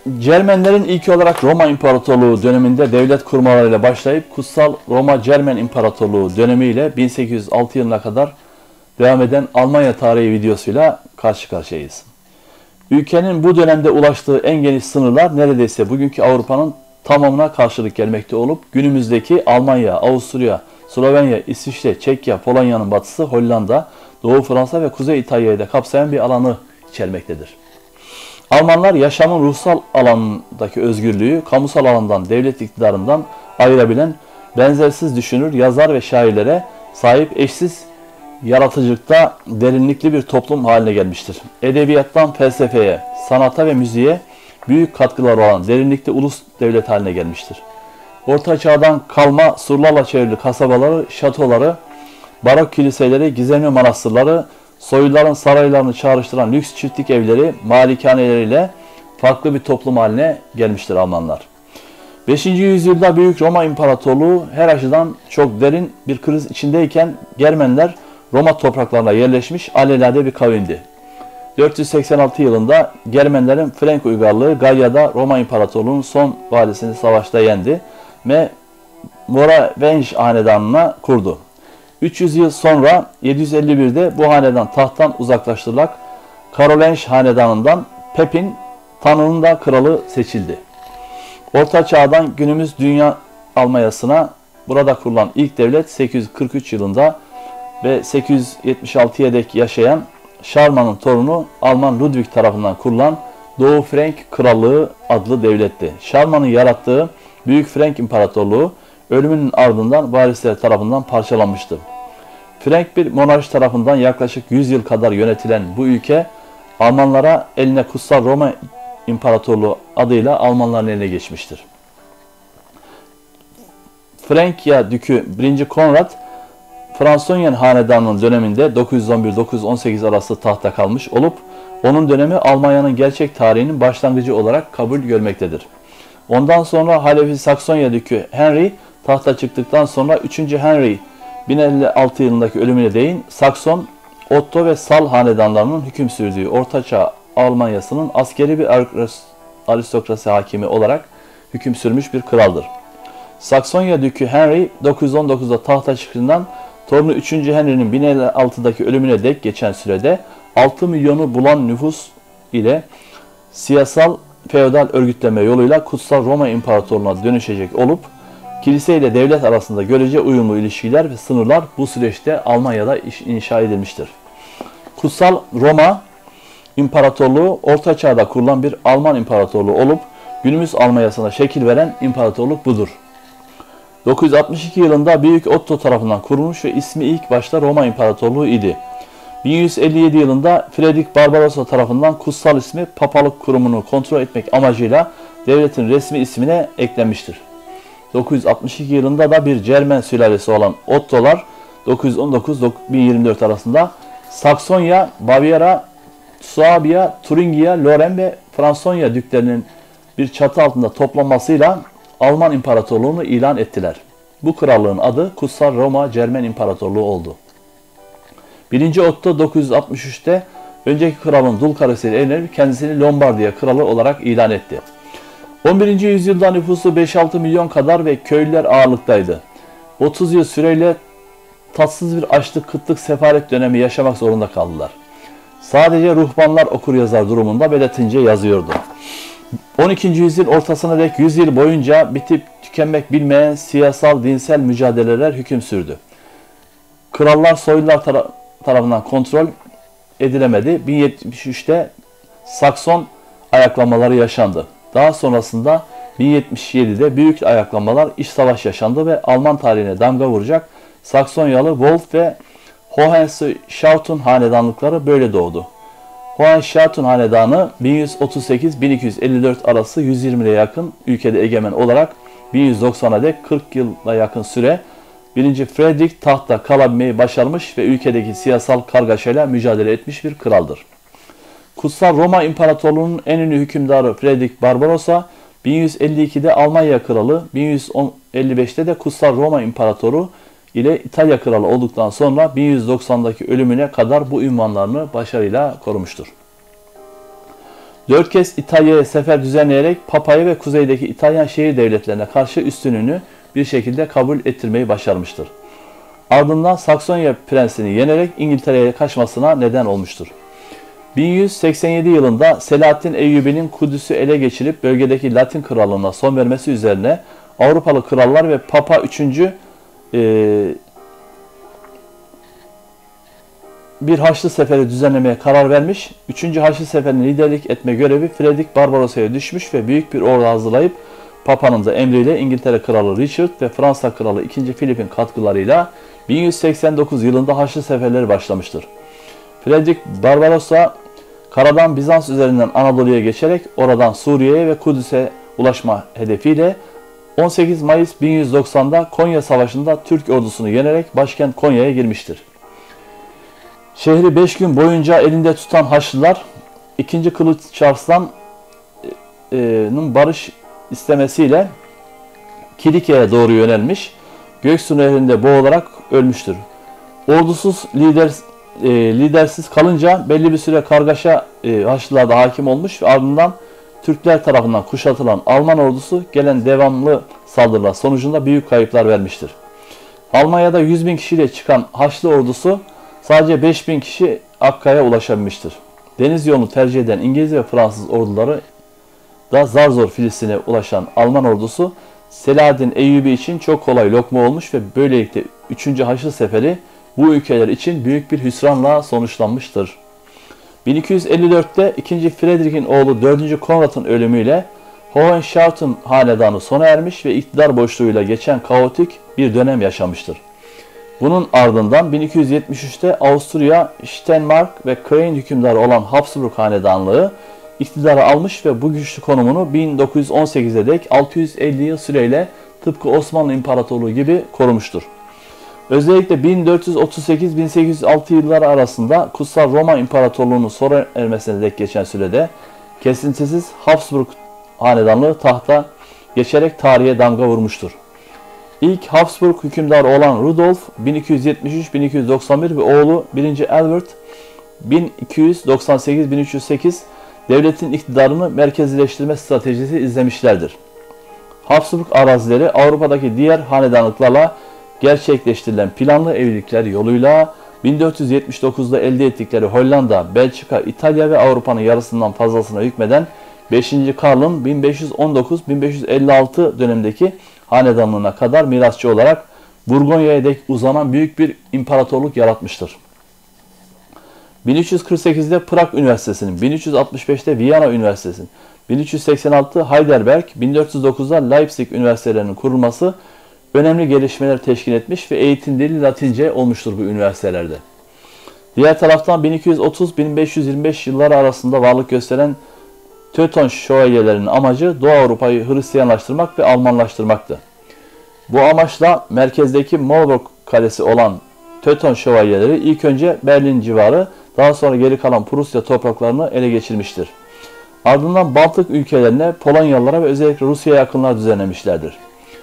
Cermenlerin ilk olarak Roma İmparatorluğu döneminde devlet kurmalarıyla başlayıp Kutsal Roma Cermen İmparatorluğu dönemiyle 1806 yılına kadar devam eden Almanya tarihi videosuyla karşı karşıyayız. Ülkenin bu dönemde ulaştığı en geniş sınırlar neredeyse bugünkü Avrupa'nın tamamına karşılık gelmekte olup günümüzdeki Almanya, Avusturya, Slovenya, İsviçre, Çekya, Polonya'nın batısı, Hollanda, Doğu Fransa ve Kuzey İtalya'yı da kapsayan bir alanı içermektedir. Almanlar yaşamın ruhsal alandaki özgürlüğü, kamusal alandan, devlet iktidarından ayırabilen benzersiz düşünür, yazar ve şairlere sahip eşsiz yaratıcılıkta derinlikli bir toplum haline gelmiştir. Edebiyattan felsefeye, sanata ve müziğe büyük katkıları olan derinlikli ulus devlet haline gelmiştir. Orta Çağ'dan kalma surlarla çevrili kasabaları, şatoları, barok kiliseleri, gizemli manastırları, soyluların saraylarını çağrıştıran lüks çiftlik evleri, malikaneleriyle farklı bir toplum haline gelmiştir Almanlar. 5. yüzyılda Büyük Roma İmparatorluğu her açıdan çok derin bir kriz içindeyken Germenler Roma topraklarına yerleşmiş alelade bir kavimdi. 486 yılında Germenlerin Frank uygarlığı Galya'da Roma İmparatorluğu'nun son valisini savaşta yendi ve Moravian hanedanına kurdu. 300 yıl sonra 751'de bu hanedan tahttan uzaklaştırılarak Karolinj hanedanından Pepin Tanrı'nın da kralı seçildi. Orta Çağ'dan günümüz dünya Almanya'sına burada kurulan ilk devlet 843 yılında ve 876'ya dek yaşayan Şarman'ın torunu Alman Ludwig tarafından kurulan Doğu Frank Krallığı adlı devletti. Şarman'ın yarattığı Büyük Frank İmparatorluğu ölümünün ardından varisleri tarafından parçalanmıştı. Frank bir monarşi tarafından yaklaşık 100 yıl kadar yönetilen bu ülke Almanlara eline Kutsal Roma İmparatorluğu adıyla Almanların eline geçmiştir. Frankya Dükü 1. Konrad, Fransonian hanedanının döneminde 911-918 arası tahta kalmış olup onun dönemi Almanya'nın gerçek tarihinin başlangıcı olarak kabul görmektedir. Ondan sonra Halefi Saksonya Dükü Henry tahta çıktıktan sonra 3. Henry 1056 yılındaki ölümüne değin Sakson, Otto ve Sal hanedanlarının hüküm sürdüğü Ortaçağ Almanya'sının askeri bir aristokrasi hakimi olarak hüküm sürmüş bir kraldır. Saksonya Dükü Henry 919'da tahta çıktığından torunu 3. Henry'nin 1056'daki ölümüne dek geçen sürede 6 milyonu bulan nüfus ile siyasal feodal örgütleme yoluyla Kutsal Roma İmparatorluğu'na dönüşecek olup kilise ile devlet arasında görece uyumlu ilişkiler ve sınırlar bu süreçte Almanya'da inşa edilmiştir. Kutsal Roma İmparatorluğu Orta Çağ'da kurulan bir Alman İmparatorluğu olup günümüz Almanya'sına şekil veren imparatorluk budur. 962 yılında Büyük Otto tarafından kurulmuş ve ismi ilk başta Roma İmparatorluğu idi. 1157 yılında Fredrik Barbarossa tarafından kutsal ismi papalık kurumunu kontrol etmek amacıyla devletin resmi ismine eklenmiştir. 962 yılında da bir Cermen sülalesi olan Ottolar 919-1024 arasında Saksonya, Bavyera, Suabia, Turingia, Lorraine ve Fransonya düklerinin bir çatı altında toplanmasıyla Alman İmparatorluğunu ilan ettiler. Bu krallığın adı Kutsal Roma Cermen İmparatorluğu oldu. 1. Otto 963'te önceki kralın dul karısıyla evlenip kendisini Lombardiya kralı olarak ilan etti. 11. yüzyılda nüfusu 5-6 milyon kadar ve köylüler ağırlıktaydı. 30 yıl süreyle tatsız bir açlık, kıtlık, sefalet dönemi yaşamak zorunda kaldılar. Sadece ruhbanlar okur-yazar durumunda ve Latince yazıyordu. 12. yüzyıl ortasına dek 100 yıl boyunca bitip tükenmek bilmeyen siyasal, dinsel mücadeleler hüküm sürdü. Krallar soylular tarafından kontrol edilemedi. 1073'te Sakson ayaklanmaları yaşandı. Daha sonrasında 1077'de büyük ayaklanmalar, iç savaş yaşandı ve Alman tarihine damga vuracak Saksonyalı Wolf ve Hohenstaufen hanedanlıkları böyle doğdu. Hohenstaufen hanedanı 1138-1254 arası 120'ye yakın ülkede egemen olarak 1190'a dek 40 yıla yakın süre 1. Fredrik tahtta kalabilmeyi başarmış ve ülkedeki siyasal kargaşayla mücadele etmiş bir kraldır. Kutsal Roma İmparatorluğu'nun en ünlü hükümdarı Fredrik Barbarossa 1152'de Almanya kralı, 1155'te de Kutsal Roma İmparatoru ile İtalya kralı olduktan sonra 1190'daki ölümüne kadar bu ünvanlarını başarıyla korumuştur. 4 kez İtalya'ya sefer düzenleyerek Papa'yı ve kuzeydeki İtalyan şehir devletlerine karşı üstünlüğünü bir şekilde kabul ettirmeyi başarmıştır. Ardından Saksonya prensini yenerek İngiltere'ye kaçmasına neden olmuştur. 1187 yılında Selahaddin Eyyubi'nin Kudüs'ü ele geçirip bölgedeki Latin krallığına son vermesi üzerine Avrupalı krallar ve Papa 3. Bir Haçlı Seferi düzenlemeye karar vermiş. 3. Haçlı Seferi'ne liderlik etme görevi Fredrik Barbarossa'ya düşmüş ve büyük bir ordu hazırlayıp Papa'nın da emriyle İngiltere Kralı Richard ve Fransa Kralı 2. Philip'in katkılarıyla 1189 yılında Haçlı Seferleri başlamıştır. Fredrik Barbarossa karadan Bizans üzerinden Anadolu'ya geçerek oradan Suriye'ye ve Kudüs'e ulaşma hedefiyle 18 Mayıs 1190'da Konya Savaşı'nda Türk ordusunu yenerek başkent Konya'ya girmiştir. Şehri 5 gün boyunca elinde tutan Haçlılar 2. Kılıç Çarslan'ın barış istemesiyle Kilikya'ya doğru yönelmiş, Göksu Nehri'nde boğularak ölmüştür. Ordusuz lidersiz kalınca belli bir süre kargaşa Haçlılarda hakim olmuş ve ardından Türkler tarafından kuşatılan Alman ordusu gelen devamlı saldırılar sonucunda büyük kayıplar vermiştir. Almanya'da 100.000 kişiyle çıkan Haçlı ordusu sadece 5.000 kişi Akka'ya ulaşabilmiştir. Deniz yolunu tercih eden İngiliz ve Fransız orduları da zar zor Filistin'e ulaşan Alman ordusu Selahaddin Eyyubi için çok kolay lokma olmuş ve böylelikle 3. Haçlı Seferi bu ülkeler için büyük bir hüsranla sonuçlanmıştır. 1254'te 2. Fredrik'in oğlu 4. Konrad'ın ölümüyle Hohenstaufen hanedanı sona ermiş ve iktidar boşluğuyla geçen kaotik bir dönem yaşamıştır. Bunun ardından 1273'te Avusturya, Steiermark ve Köln hükümdarı olan Habsburg hanedanlığı iktidara almış ve bu güçlü konumunu 1918'e dek 650 yıl süreyle tıpkı Osmanlı İmparatorluğu gibi korumuştur. Özellikle 1438-1806 yılları arasında Kutsal Roma İmparatorluğu'nun sona ermesine dek geçen sürede kesintisiz Habsburg hanedanlığı tahta geçerek tarihe damga vurmuştur. İlk Habsburg hükümdarı olan Rudolf 1273-1291 ve oğlu 1. Albert 1298-1308 devletin iktidarını merkezileştirme stratejisi izlemişlerdir. Habsburg arazileri Avrupa'daki diğer hanedanlıklarla gerçekleştirilen planlı evlilikler yoluyla 1479'da elde ettikleri Hollanda, Belçika, İtalya ve Avrupa'nın yarısından fazlasına hükmeden 5. Karl'ın 1519-1556 dönemindeki hanedanlığına kadar mirasçı olarak Burgonya'ya dek uzanan büyük bir imparatorluk yaratmıştır. 1348'de Prag Üniversitesi'nin, 1365'te Viyana Üniversitesi'nin, 1386 Heidelberg, 1409'da Leipzig Üniversitelerinin kurulması önemli gelişmeler teşkil etmiş ve eğitim dili Latince olmuştur bu üniversitelerde. Diğer taraftan 1230-1525 yılları arasında varlık gösteren Teuton şövalyelerinin amacı Doğu Avrupa'yı Hristiyanlaştırmak ve Almanlaştırmaktı. Bu amaçla merkezdeki Marburg Kalesi olan Teuton şövalyeleri ilk önce Berlin civarı, daha sonra geri kalan Prusya topraklarını ele geçirmiştir. Ardından Baltık ülkelerine, Polonyalılara ve özellikle Rusya'ya yakınlar düzenlemişlerdir.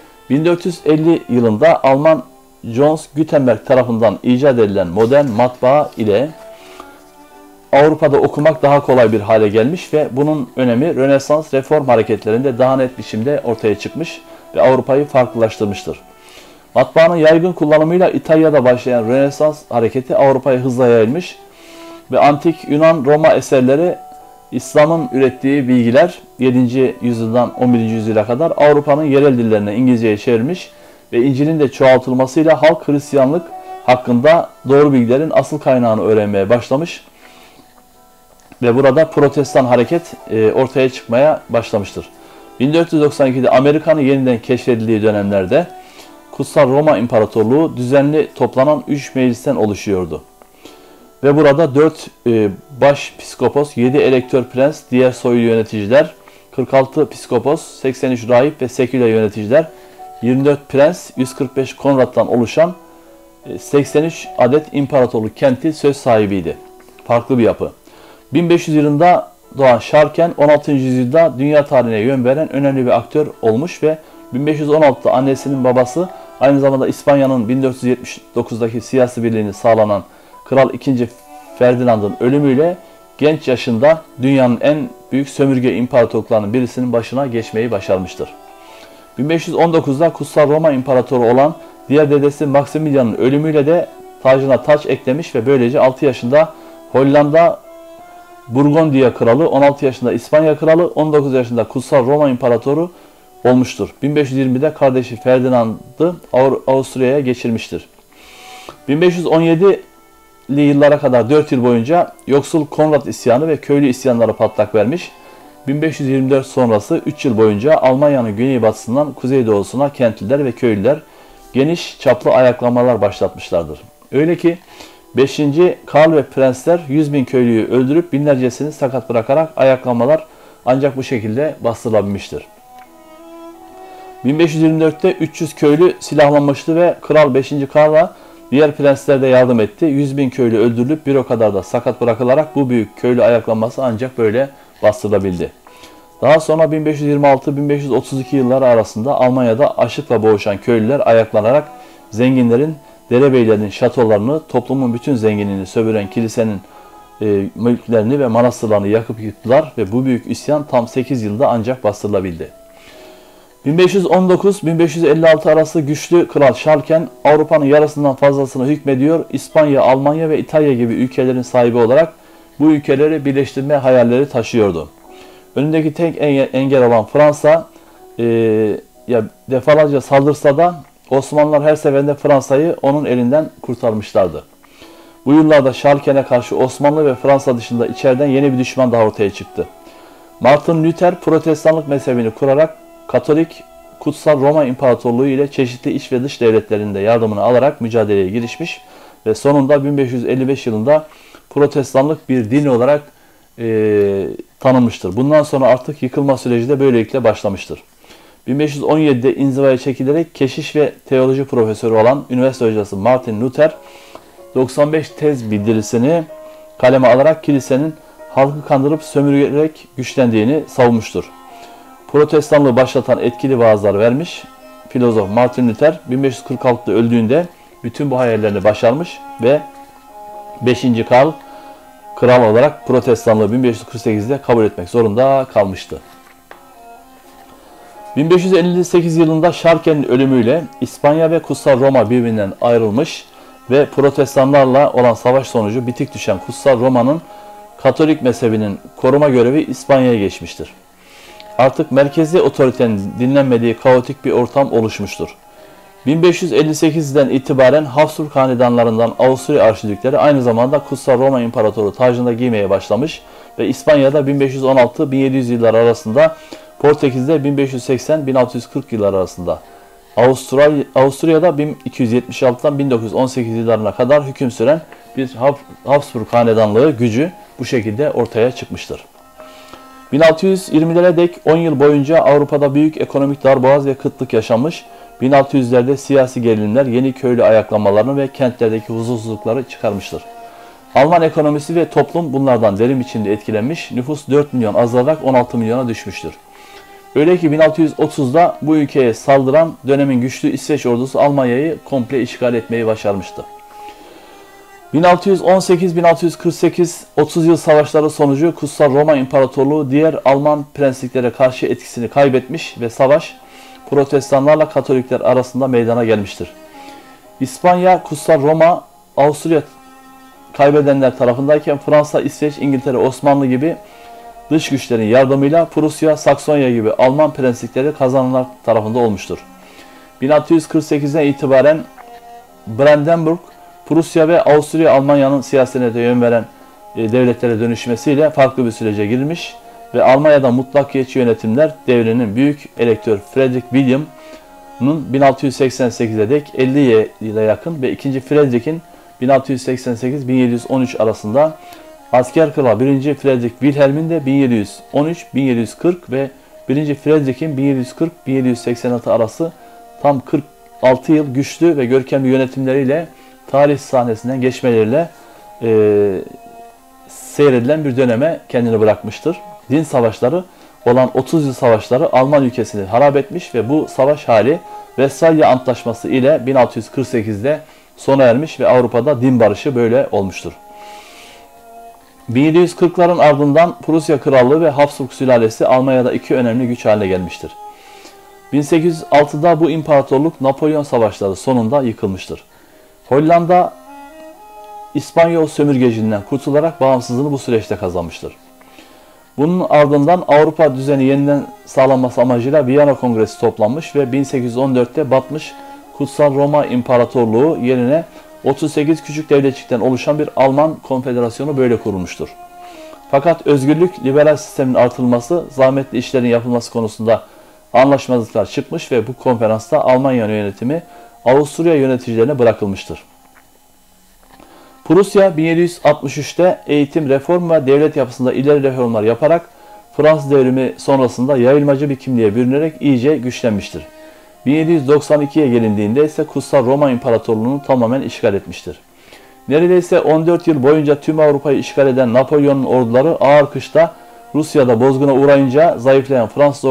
1450 yılında Alman Johannes Gutenberg tarafından icat edilen modern matbaa ile Avrupa'da okumak daha kolay bir hale gelmiş ve bunun önemi Rönesans reform hareketlerinde daha net biçimde ortaya çıkmış ve Avrupa'yı farklılaştırmıştır. Matbaanın yaygın kullanımıyla İtalya'da başlayan Rönesans hareketi Avrupa'ya hızla yayılmış ve antik Yunan Roma eserleri İslam'ın ürettiği bilgiler 7. yüzyıldan 11. yüzyıla kadar Avrupa'nın yerel dillerine İngilizceye çevirmiş ve İncil'in de çoğaltılmasıyla halk Hristiyanlık hakkında doğru bilgilerin asıl kaynağını öğrenmeye başlamış ve burada Protestan hareket ortaya çıkmaya başlamıştır. 1492'de Amerika'nın yeniden keşfedildiği dönemlerde Kutsal Roma İmparatorluğu düzenli toplanan 3 meclisten oluşuyordu. Ve burada 4 baş piskopos, 7 elektör prens, diğer soylu yöneticiler, 46 piskopos, 83 rahip ve seküler yöneticiler, 24 prens, 145 Konrad'dan oluşan 83 adet imparatorluk kenti söz sahibiydi. Farklı bir yapı. 1500 yılında doğan Şarken 16. yüzyılda dünya tarihine yön veren önemli bir aktör olmuş ve 1516'da annesinin babası aynı zamanda İspanya'nın 1479'daki siyasi birliğini sağlanan Kral II. Ferdinand'ın ölümüyle genç yaşında dünyanın en büyük sömürge imparatorluklarının birisinin başına geçmeyi başarmıştır. 1519'da Kutsal Roma İmparatoru olan diğer dedesi Maximilian'ın ölümüyle de tacına taç eklemiş ve böylece 6 yaşında Hollanda Burgondiya Kralı, 16 yaşında İspanya Kralı, 19 yaşında Kutsal Roma İmparatoru olmuştur. 1520'de kardeşi Ferdinand'ı Avusturya'ya geçirmiştir. 1517'li yıllara kadar 4 yıl boyunca yoksul Konrad isyanı ve köylü isyanları patlak vermiş. 1524 sonrası 3 yıl boyunca Almanya'nın güneybatısından kuzeydoğusuna kentliler ve köylüler geniş çaplı ayaklamalar başlatmışlardır. Öyle ki 5. Karl ve prensler 100.000 köylüyü öldürüp binlercesini sakat bırakarak ayaklamalar ancak bu şekilde bastırılabilmiştir. 1524'te 300 köylü silahlanmıştı ve Kral 5. Karl'a diğer prensler de yardım etti. 100.000 köylü öldürülüp bir o kadar da sakat bırakılarak bu büyük köylü ayaklanması ancak böyle bastırılabildi. Daha sonra 1526-1532 yılları arasında Almanya'da açlıkla boğuşan köylüler ayaklanarak zenginlerin, derebeylerin şatolarını, toplumun bütün zenginliğini sömüren kilisenin mülklerini ve manastırlarını yakıp yıktılar ve bu büyük isyan tam 8 yılda ancak bastırılabildi. 1519-1556 arası güçlü Kral Şarken Avrupa'nın yarısından fazlasını hükmediyor, İspanya, Almanya ve İtalya gibi ülkelerin sahibi olarak bu ülkeleri birleştirme hayalleri taşıyordu. Önündeki tek engel olan Fransa defalarca saldırsa da Osmanlılar her seferinde Fransa'yı onun elinden kurtarmışlardı. Bu yıllarda Şarken'e karşı Osmanlı ve Fransa dışında içeriden yeni bir düşman daha ortaya çıktı. Martin Luther Protestanlık mezhebini kurarak Katolik Kutsal Roma İmparatorluğu ile çeşitli iç ve dış devletlerinin de yardımını alarak mücadeleye girişmiş ve sonunda 1555 yılında Protestanlık bir din olarak tanınmıştır. Bundan sonra artık yıkılma süreci de böylelikle başlamıştır. 1517'de inzivaya çekilerek keşiş ve teoloji profesörü olan üniversite hocası Martin Luther 95 tez bildirisini kaleme alarak kilisenin halkı kandırıp sömürerek güçlendiğini savunmuştur. Protestanlığı başlatan etkili vaazlar vermiş filozof Martin Luther 1546'da öldüğünde bütün bu hayallerini başarmış ve 5. Karl kral olarak Protestanlığı 1548'de kabul etmek zorunda kalmıştı. 1558 yılında Şarken'in ölümüyle İspanya ve Kutsal Roma birbirinden ayrılmış ve Protestanlarla olan savaş sonucu bitik düşen Kutsal Roma'nın Katolik mezhebinin koruma görevi İspanya'ya geçmiştir. Artık merkezi otoritenin dinlenmediği kaotik bir ortam oluşmuştur. 1558'den itibaren Habsburg hanedanlarından Avusturya arşidükleri aynı zamanda Kutsal Roma İmparatoru tacında giymeye başlamış ve İspanya'da 1516-1700 yıllar arasında, Portekiz'de 1580-1640 yıllar arasında, Avusturya'da 1276'dan 1918 yıllarına kadar hüküm süren bir Habsburg hanedanlığı gücü bu şekilde ortaya çıkmıştır. 1620'lere dek 10 yıl boyunca Avrupa'da büyük ekonomik darboğaz ve kıtlık yaşanmış, 1600'lerde siyasi gerilimler yeni köylü ayaklanmalarını ve kentlerdeki huzursuzlukları çıkarmıştır. Alman ekonomisi ve toplum bunlardan derin biçimde etkilenmiş, nüfus 4 milyon azalarak 16 milyona düşmüştür. Öyle ki 1630'da bu ülkeye saldıran dönemin güçlü İsveç ordusu Almanya'yı komple işgal etmeyi başarmıştı. 1618-1648 30 yıl savaşları sonucu Kutsal Roma İmparatorluğu diğer Alman prensliklere karşı etkisini kaybetmiş ve savaş Protestanlarla Katolikler arasında meydana gelmiştir. İspanya, Kutsal Roma, Avusturya kaybedenler tarafındayken Fransa, İsveç, İngiltere, Osmanlı gibi dış güçlerin yardımıyla Prusya, Saksonya gibi Alman prenslikleri kazananlar tarafında olmuştur. 1648'den itibaren Brandenburg, Prusya ve Avusturya Almanya'nın siyasetine de yön veren devletlere dönüşmesiyle farklı bir sürece girilmiş ve Almanya'da mutlakiyetçi yönetimler devrinin büyük elektör Frederick William'ın 1688'e dek 50 yıla yakın ve 2. Frederick'in 1688-1713 arasında, asker kral 1. Frederick Wilhelm'in de 1713-1740 ve 1. Frederick'in 1740-1786 arası tam 46 yıl güçlü ve görkemli yönetimleriyle tarih sahnesinden geçmeleriyle seyredilen bir döneme kendini bırakmıştır. Din savaşları olan 30 yıl savaşları Alman ülkesini harap etmiş ve bu savaş hali Westfalia Antlaşması ile 1648'de sona ermiş ve Avrupa'da din barışı böyle olmuştur. 1740'ların ardından Prusya Krallığı ve Habsburg sülalesi Almanya'da iki önemli güç haline gelmiştir. 1806'da bu imparatorluk Napolyon savaşları sonunda yıkılmıştır. Hollanda İspanyol sömürgeciliğinden kurtularak bağımsızlığını bu süreçte kazanmıştır. Bunun ardından Avrupa düzeni yeniden sağlanması amacıyla Viyana Kongresi toplanmış ve 1814'te batmış Kutsal Roma İmparatorluğu yerine 38 küçük devletçikten oluşan bir Alman konfederasyonu böyle kurulmuştur. Fakat özgürlük, liberal sistemin artırılması, zahmetli işlerin yapılması konusunda anlaşmazlıklar çıkmış ve bu konferansta Almanya yönetimi Avusturya yöneticilerine bırakılmıştır. Prusya 1763'te eğitim, reform ve devlet yapısında ileri reformlar yaparak Fransız devrimi sonrasında yayılmacı bir kimliğe bürünerek iyice güçlenmiştir. 1792'ye gelindiğinde ise Kutsal Roma İmparatorluğu'nu tamamen işgal etmiştir. Neredeyse 14 yıl boyunca tüm Avrupa'yı işgal eden Napolyon'un orduları ağır kışta Rusya'da bozguna uğrayınca zayıflayan Fransız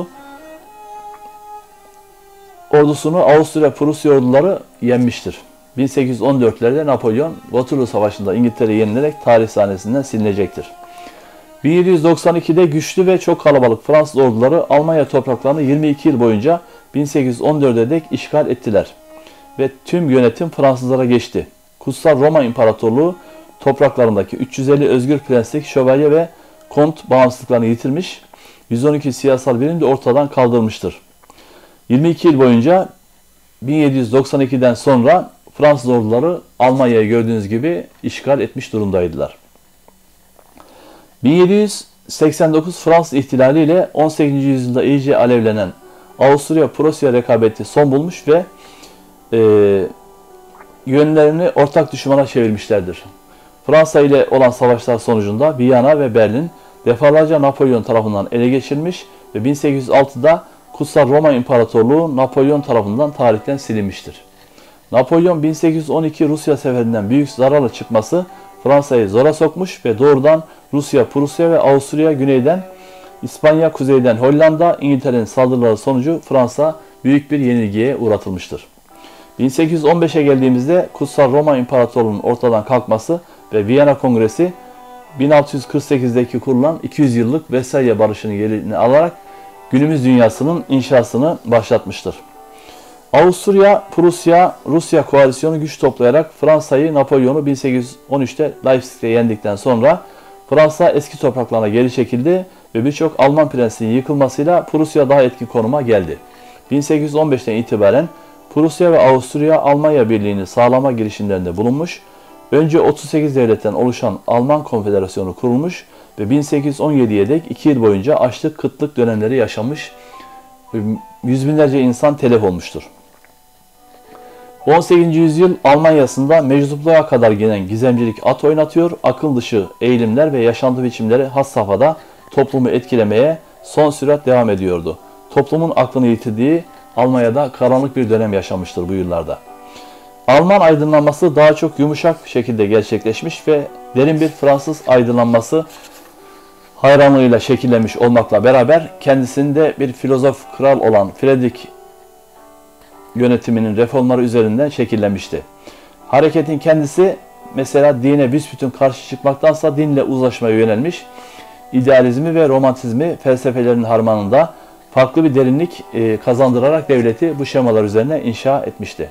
ordusunu Avusturya-Prusya orduları yenmiştir. 1814'lerde Napolyon Waterloo Savaşı'nda İngiltere'yi yenilerek tarih sahnesinden silinecektir. 1792'de güçlü ve çok kalabalık Fransız orduları Almanya topraklarını 22 yıl boyunca 1814'e dek işgal ettiler ve tüm yönetim Fransızlara geçti. Kutsal Roma İmparatorluğu topraklarındaki 350 özgür prenslik, şövalye ve kont bağımsızlıklarını yitirmiş, 112 siyasal birim de ortadan kaldırılmıştır. 22 yıl boyunca 1792'den sonra Fransız orduları Almanya'yı gördüğünüz gibi işgal etmiş durumdaydılar. 1789 Fransız ihtilali ile 18. yüzyılda iyice alevlenen Avusturya-Prusya rekabeti son bulmuş ve yönlerini ortak düşmana çevirmişlerdir. Fransa ile olan savaşlar sonucunda Viyana ve Berlin defalarca Napolyon tarafından ele geçirilmiş ve 1806'da Kutsal Roma İmparatorluğu Napolyon tarafından tarihten silinmiştir. Napolyon 1812 Rusya seferinden büyük zararla çıkması Fransa'yı zora sokmuş ve doğrudan Rusya, Prusya ve Avusturya güneyden, İspanya kuzeyden Hollanda, İngiltere'nin saldırıları sonucu Fransa büyük bir yenilgiye uğratılmıştır. 1815'e geldiğimizde Kutsal Roma İmparatorluğu'nun ortadan kalkması ve Viyana Kongresi 1648'deki kurulan 200 yıllık Versailles Barışı'nı yerine alarak günümüz dünyasının inşasını başlatmıştır. Avusturya, Prusya, Rusya koalisyonu güç toplayarak Fransa'yı, Napolyon'u 1813'te Leipzig'te yendikten sonra Fransa eski topraklarına geri çekildi ve birçok Alman prensinin yıkılmasıyla Prusya daha etkin konuma geldi. 1815'ten itibaren Prusya ve Avusturya Almanya Birliği'ni sağlama girişimlerinde bulunmuş, önce 38 devletten oluşan Alman Konfederasyonu kurulmuş ve 1817'ye dek 2 yıl boyunca açlık, kıtlık dönemleri yaşamış, yüz binlerce insan telef olmuştur. 18. yüzyıl Almanya'sında meczupluğa kadar gelen gizemcilik at oynatıyor, akıl dışı eğilimler ve yaşantı biçimleri has safhada toplumu etkilemeye son sürat devam ediyordu. Toplumun aklını yitirdiği Almanya'da karanlık bir dönem yaşamıştır bu yıllarda. Alman aydınlanması daha çok yumuşak şekilde gerçekleşmiş ve derin bir Fransız aydınlanması hayranlığıyla şekillenmiş olmakla beraber kendisinde bir filozof kral olan Friedrich yönetiminin reformları üzerinden şekillenmişti. Hareketin kendisi mesela dine büsbütün karşı çıkmaktansa dinle uzlaşmaya yönelmiş, idealizmi ve romantizmi felsefelerinin harmanında farklı bir derinlik kazandırarak devleti bu şemalar üzerine inşa etmişti.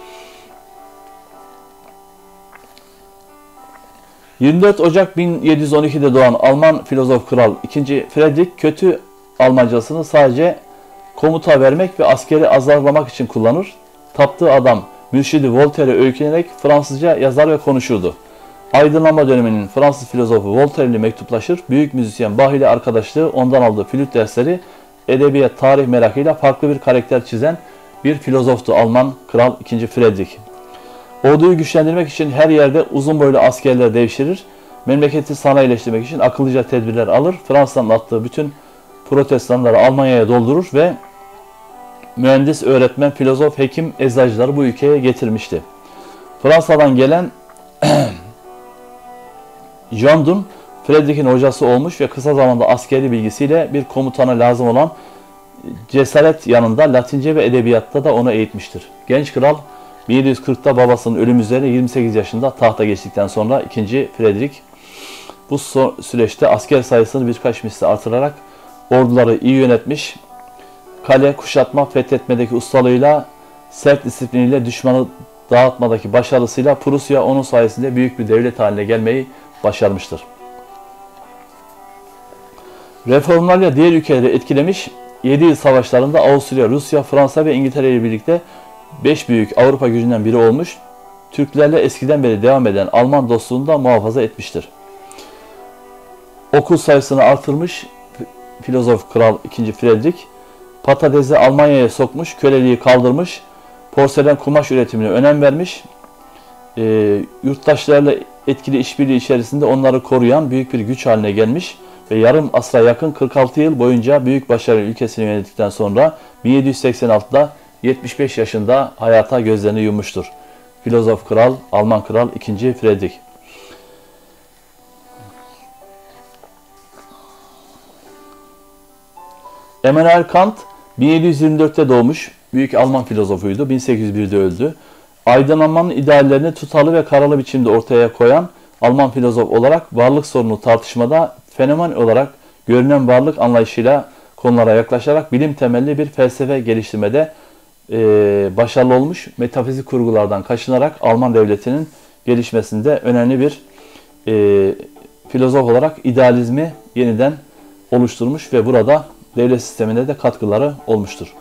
24 Ocak 1712'de doğan Alman filozof kral 2. Friedrich kötü Almancasını sadece komuta vermek ve askeri azarlamak için kullanır. Taptığı adam mürşidi Voltaire'e öykünerek Fransızca yazar ve konuşurdu. Aydınlanma döneminin Fransız filozofu Voltaire ile mektuplaşır. Büyük müzisyen Bach ile arkadaşlığı, ondan aldığı flüt dersleri, edebiyat, tarih merakıyla farklı bir karakter çizen bir filozoftu Alman kral 2. Friedrich. Orduyu güçlendirmek için her yerde uzun boylu askerler devşirir. Memleketi sanayileştirmek için akıllıca tedbirler alır. Fransa'nın attığı bütün protestanları Almanya'ya doldurur ve mühendis, öğretmen, filozof, hekim, eczacıları bu ülkeye getirmişti. Fransa'dan gelen John Donne, Friedrich'in hocası olmuş ve kısa zamanda askeri bilgisiyle bir komutana lazım olan cesaret yanında Latince ve edebiyatta da onu eğitmiştir. Genç kral 1740'ta babasının ölümü üzerine 28 yaşında tahta geçtikten sonra 2. Friedrich Bu süreçte asker sayısını birkaç misli artırarak orduları iyi yönetmiş, kale, kuşatma, fethetmedeki ustalığıyla, sert disipliniyle, düşmanı dağıtmadaki başarısıyla Prusya onun sayesinde büyük bir devlet haline gelmeyi başarmıştır. Reformlarla diğer ülkeleri etkilemiş, 7 yıl savaşlarında Avusturya, Rusya, Fransa ve İngiltere ile birlikte 5 büyük Avrupa gücünden biri olmuş, Türklerle eskiden beri devam eden Alman dostluğunu da muhafaza etmiştir. Okul sayısını artırmış, filozof kral 2. Fredrik, patatesi Almanya'ya sokmuş, köleliği kaldırmış, porselen kumaş üretimine önem vermiş, yurttaşlarla etkili işbirliği içerisinde onları koruyan büyük bir güç haline gelmiş ve yarım asra yakın 46 yıl boyunca büyük başarı ülkesini yönettikten sonra 1786'da 75 yaşında hayata gözlerini yummuştur. Filozof kral, Alman kral 2. Fredrik. Immanuel Kant 1724'te doğmuş, büyük Alman filozofuydu, 1801'de öldü. Aydınlanmanın ideallerini tutarlı ve kararlı biçimde ortaya koyan Alman filozof olarak varlık sorunu tartışmada fenomen olarak görünen varlık anlayışıyla konulara yaklaşarak bilim temelli bir felsefe geliştirmede başarılı olmuş, metafizik kurgulardan kaçınarak Alman devletinin gelişmesinde önemli bir filozof olarak idealizmi yeniden oluşturmuş ve burada devlet sistemine de katkıları olmuştur.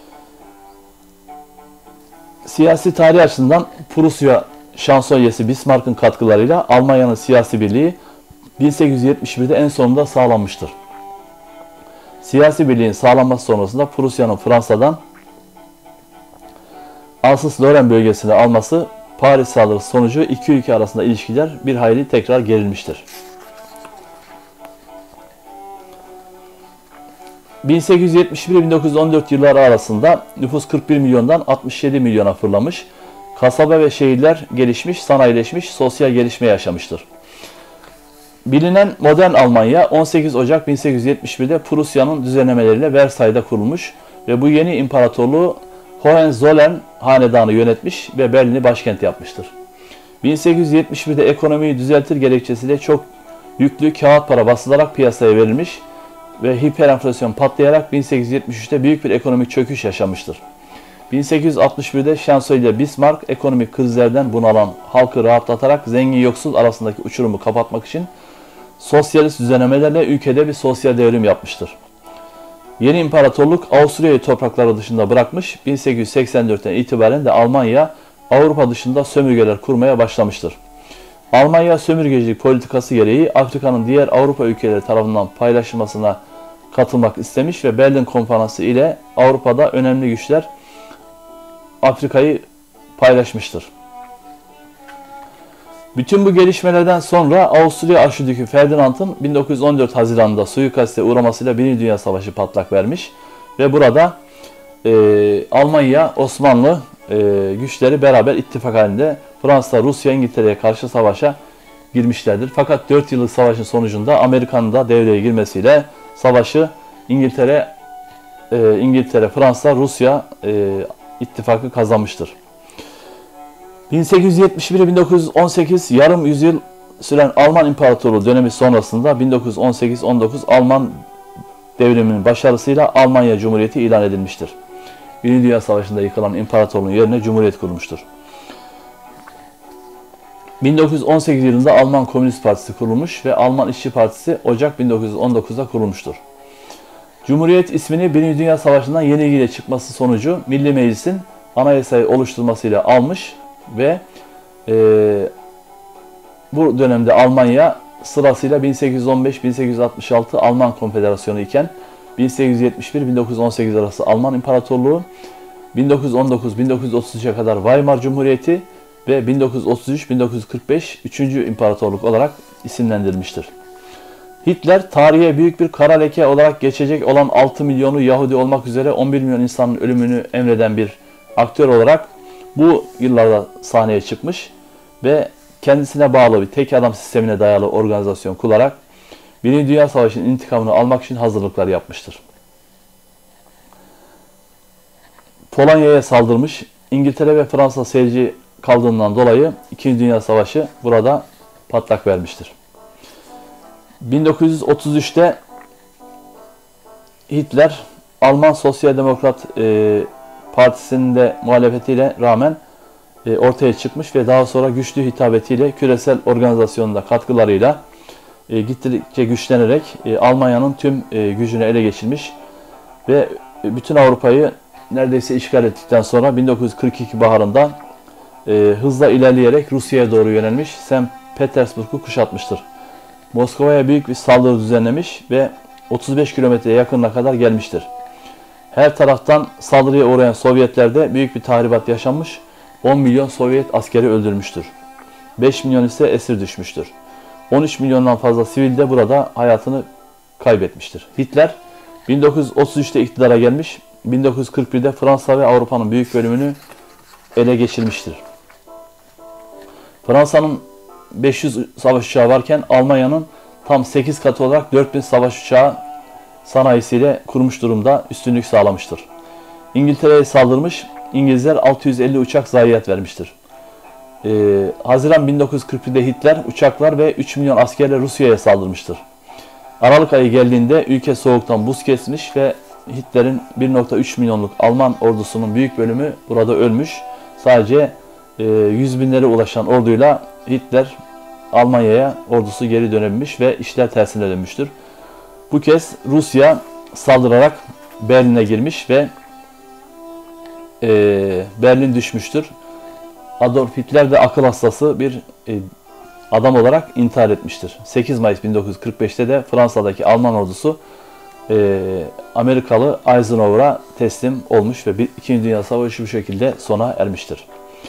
Siyasi tarih açısından Prusya şansölyesi Bismarck'ın katkılarıyla Almanya'nın siyasi birliği 1871'de en sonunda sağlanmıştır. Siyasi birliğin sağlanması sonrasında Prusya'nın Fransa'dan Alsace-Lorraine bölgesini alması Paris saldırısı sonucu iki ülke arasında ilişkiler bir hayli tekrar gerilmiştir. 1871-1914 yılları arasında nüfus 41 milyondan 67 milyona fırlamış, kasaba ve şehirler gelişmiş, sanayileşmiş, sosyal gelişme yaşamıştır. Bilinen modern Almanya 18 Ocak 1871'de Prusya'nın düzenlemeleriyle Versay'da kurulmuş ve bu yeni imparatorluğu Hohenzollern hanedanı yönetmiş ve Berlin'i başkent yapmıştır. 1871'de ekonomiyi düzeltir gerekçesiyle çok yüklü kağıt para basılarak piyasaya verilmiş ve hiperenflasyon patlayarak 1873'te büyük bir ekonomik çöküş yaşamıştır. 1861'de Şansölye Bismarck ekonomik krizlerden bunalan halkı rahatlatarak zengin yoksul arasındaki uçurumu kapatmak için sosyalist düzenlemelerle ülkede bir sosyal devrim yapmıştır. Yeni imparatorluk Avusturya'yı toprakları dışında bırakmış, 1884'ten itibaren de Almanya Avrupa dışında sömürgeler kurmaya başlamıştır. Almanya sömürgecilik politikası gereği Afrika'nın diğer Avrupa ülkeleri tarafından paylaşılmasına katılmak istemiş ve Berlin Konferansı ile Avrupa'da önemli güçler Afrika'yı paylaşmıştır. Bütün bu gelişmelerden sonra Avusturya Arşidükü Ferdinand'ın 1914 Haziran'da suikaste uğramasıyla Birinci Dünya Savaşı patlak vermiş ve burada Almanya, Osmanlı güçleri beraber ittifak halinde Fransa, Rusya, İngiltere'ye karşı savaşa girmişlerdir. Fakat 4 yıllık savaşın sonucunda Amerika'nın da devreye girmesiyle savaşı İngiltere, Fransa, Rusya ittifakı kazanmıştır. 1871-1918 yarım yüzyıl süren Alman İmparatorluğu dönemi sonrasında 1918-19 Alman devriminin başarısıyla Almanya Cumhuriyeti ilan edilmiştir. Birinci Dünya Savaşı'nda yıkılan imparatorluğun yerine Cumhuriyet kurulmuştur. 1918 yılında Alman Komünist Partisi kurulmuş ve Alman İşçi Partisi Ocak 1919'da kurulmuştur. Cumhuriyet ismini Birinci Dünya Savaşı'ndan yenilgiyle çıkması sonucu Milli Meclis'in anayasayı oluşturmasıyla almış ve bu dönemde Almanya sırasıyla 1815-1866 Alman Konfederasyonu iken 1871-1918 arası Alman İmparatorluğu, 1919-1933'e kadar Weimar Cumhuriyeti ve 1933-1945 3. İmparatorluk olarak isimlendirilmiştir. Hitler tarihe büyük bir kara leke olarak geçecek olan 6 milyonu Yahudi olmak üzere 11 milyon insanın ölümünü emreden bir aktör olarak bu yıllarda sahneye çıkmış ve kendisine bağlı bir tek adam sistemine dayalı organizasyon kurarak Birinci Dünya Savaşı'nın intikamını almak için hazırlıklar yapmıştır. Polonya'ya saldırmış, İngiltere ve Fransa seyirci kaldığından dolayı İkinci Dünya Savaşı burada patlak vermiştir. 1933'te Hitler Alman Sosyal Demokrat Partisi'nin de muhalefetiyle rağmen ortaya çıkmış ve daha sonra güçlü hitabetiyle küresel organizasyonunda katkılarıyla gittikçe güçlenerek Almanya'nın tüm gücünü ele geçirmiş ve bütün Avrupa'yı neredeyse işgal ettikten sonra 1942 baharında hızla ilerleyerek Rusya'ya doğru yönelmiş, St. Petersburg'u kuşatmıştır. Moskova'ya büyük bir saldırı düzenlemiş ve 35 kilometreye yakınına kadar gelmiştir. Her taraftan saldırıya uğrayan Sovyetlerde büyük bir tahribat yaşanmış, 10 milyon Sovyet askeri öldürmüştür. 5 milyon ise esir düşmüştür. 13 milyondan fazla sivil de burada hayatını kaybetmiştir. Hitler 1933'te iktidara gelmiş, 1941'de Fransa ve Avrupa'nın büyük bölümünü ele geçirmiştir. Fransa'nın 500 savaş uçağı varken Almanya'nın tam 8 katı olarak 4000 savaş uçağı sanayisiyle kurmuş durumda üstünlük sağlamıştır. İngiltere'ye saldırmış, İngilizler 650 uçak zayiat vermiştir. Haziran 1941'de Hitler uçaklar ve 3 milyon askerle Rusya'ya saldırmıştır. Aralık ayı geldiğinde ülke soğuktan buz kesmiş ve Hitler'in 1,3 milyonluk Alman ordusunun büyük bölümü burada ölmüş. Sadece 100 binlere ulaşan orduyla Hitler Almanya'ya ordusu geri dönebilmiş ve işler tersine dönmüştür. Bu kez Rusya saldırarak Berlin'e girmiş ve Berlin düşmüştür. Adolf Hitler de akıl hastası bir adam olarak intihar etmiştir. 8 Mayıs 1945'te de Fransa'daki Alman ordusu Amerikalı Eisenhower'a teslim olmuş ve 2. Dünya Savaşı bu şekilde sona ermiştir.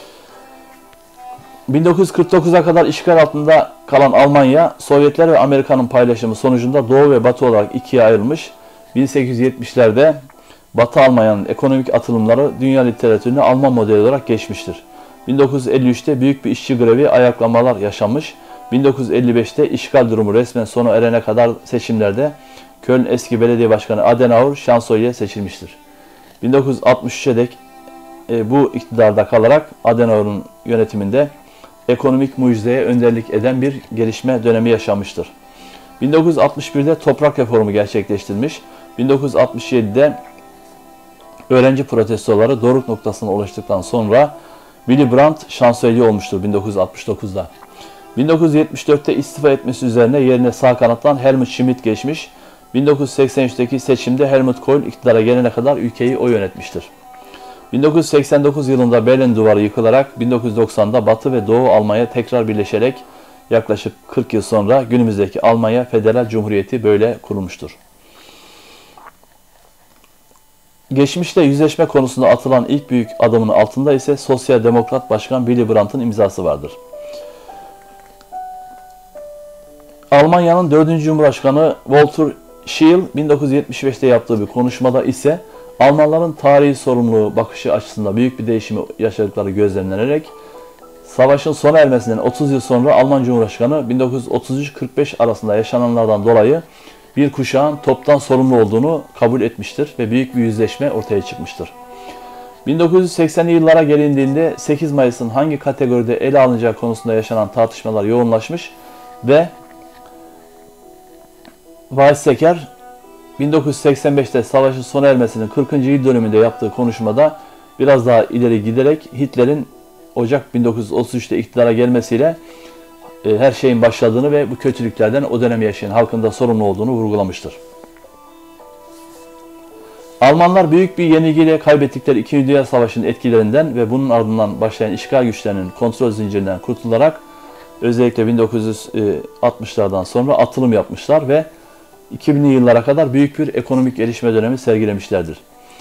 1949'a kadar işgal altında kalan Almanya, Sovyetler ve Amerika'nın paylaşımı sonucunda Doğu ve Batı olarak ikiye ayrılmış. 1870'lerde Batı Almanya'nın ekonomik atılımları dünya literatürüne Alman modeli olarak geçmiştir. 1953'te büyük bir işçi grevi, ayaklamalar yaşanmış. 1955'te işgal durumu resmen sona erene kadar seçimlerde Köln eski belediye başkanı Adenauer şansölye seçilmiştir. 1963'e dek bu iktidarda kalarak Adenauer'un yönetiminde ekonomik mucizeye önderlik eden bir gelişme dönemi yaşanmıştır. 1961'de toprak reformu gerçekleştirilmiş. 1967'de öğrenci protestoları doruk noktasına ulaştıktan sonra Willy Brandt şansölye olmuştur 1969'da. 1974'te istifa etmesi üzerine yerine sağ kanattan Helmut Schmidt geçmiş. 1983'teki seçimde Helmut Kohl iktidara gelene kadar ülkeyi o yönetmiştir. 1989 yılında Berlin Duvarı yıkılarak 1990'da Batı ve Doğu Almanya tekrar birleşerek yaklaşık 40 yıl sonra günümüzdeki Almanya Federal Cumhuriyeti böyle kurulmuştur. Geçmişte yüzleşme konusunda atılan ilk büyük adımın altında ise Sosyal Demokrat Başkan Willy Brandt'ın imzası vardır. Almanya'nın 4. Cumhurbaşkanı Walter Scheel 1975'te yaptığı bir konuşmada ise Almanların tarihi sorumluluğu bakışı açısından büyük bir değişimi yaşadıkları gözlemlenerek savaşın sona ermesinden 30 yıl sonra Alman Cumhurbaşkanı 1933-45 arasında yaşananlardan dolayı bir kuşağın toptan sorumlu olduğunu kabul etmiştir ve büyük bir yüzleşme ortaya çıkmıştır. 1980'li yıllara gelindiğinde 8 Mayıs'ın hangi kategoride ele alınacağı konusunda yaşanan tartışmalar yoğunlaşmış ve Weizsäcker 1985'te savaşın sona ermesinin 40. yıl dönümünde yaptığı konuşmada biraz daha ileri giderek Hitler'in Ocak 1933'te iktidara gelmesiyle her şeyin başladığını ve bu kötülüklerden o dönem yaşayan halkın da sorumlu olduğunu vurgulamıştır. Almanlar büyük bir yenilgiyle kaybettikleri 2. Dünya Savaşı'nın etkilerinden ve bunun ardından başlayan işgal güçlerinin kontrol zincirinden kurtularak özellikle 1960'lardan sonra atılım yapmışlar ve 2000'li yıllara kadar büyük bir ekonomik gelişme dönemi sergilemişlerdir.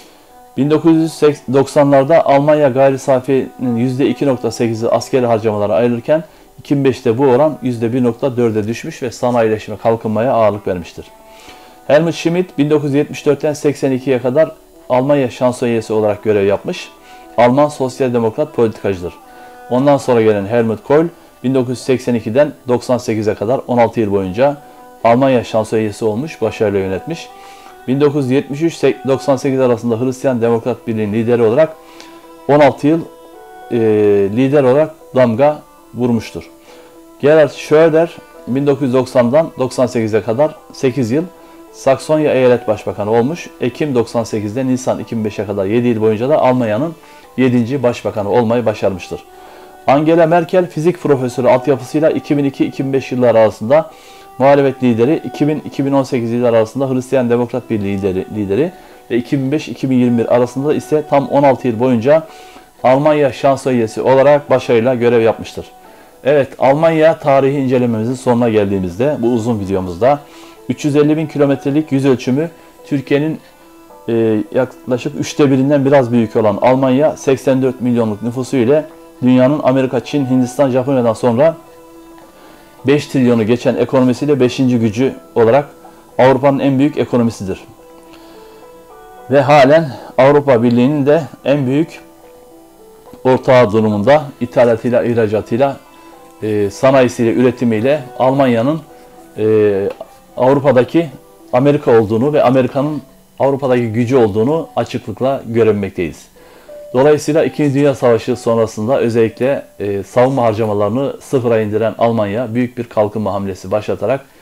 1990'larda Almanya gayri safinin %2,8'i askeri harcamalara ayrılırken 2005'te bu oran %1,4'e düşmüş ve sanayileşme kalkınmaya ağırlık vermiştir. Helmut Schmidt 1974'ten 82'ye kadar Almanya şansölyesi olarak görev yapmış. Alman sosyal demokrat politikacıdır. Ondan sonra gelen Helmut Kohl 1982'den 98'e kadar 16 yıl boyunca Almanya şansölyesi olmuş, başarıyla yönetmiş. 1973-98 arasında Hristiyan Demokrat Birliği'nin lideri olarak 16 yıl lider olarak damga vurmuştur. Gerhard Schröder 1990'dan 98'e kadar 8 yıl Saksonya Eyalet Başbakanı olmuş. Ekim 98'de Nisan 2005'e kadar 7 yıl boyunca da Almanya'nın 7. Başbakanı olmayı başarmıştır. Angela Merkel fizik profesörü altyapısıyla 2002-2005 yılları arasında muhalefet lideri, 2000-2018 yılları arasında Hristiyan Demokrat Birliği lideri ve 2005-2021 arasında ise tam 16 yıl boyunca Almanya şansölyesi olarak başarıyla görev yapmıştır. Evet, Almanya tarihi incelememizin sonuna geldiğimizde bu uzun videomuzda 350 bin kilometrelik yüz ölçümü Türkiye'nin yaklaşık 1/3'ünden biraz büyük olan Almanya 84 milyonluk nüfusu ile dünyanın Amerika, Çin, Hindistan, Japonya'dan sonra 5 trilyonu geçen ekonomisiyle 5. gücü olarak Avrupa'nın en büyük ekonomisidir. Ve halen Avrupa Birliği'nin de en büyük ortağı durumunda ithalatıyla, ihracatıyla, sanayisiyle, üretimiyle Almanya'nın Avrupa'daki Amerika olduğunu ve Amerika'nın Avrupa'daki gücü olduğunu açıklıkla görmekteyiz. Dolayısıyla 2. Dünya Savaşı sonrasında özellikle savunma harcamalarını sıfıra indiren Almanya büyük bir kalkınma hamlesi başlatarak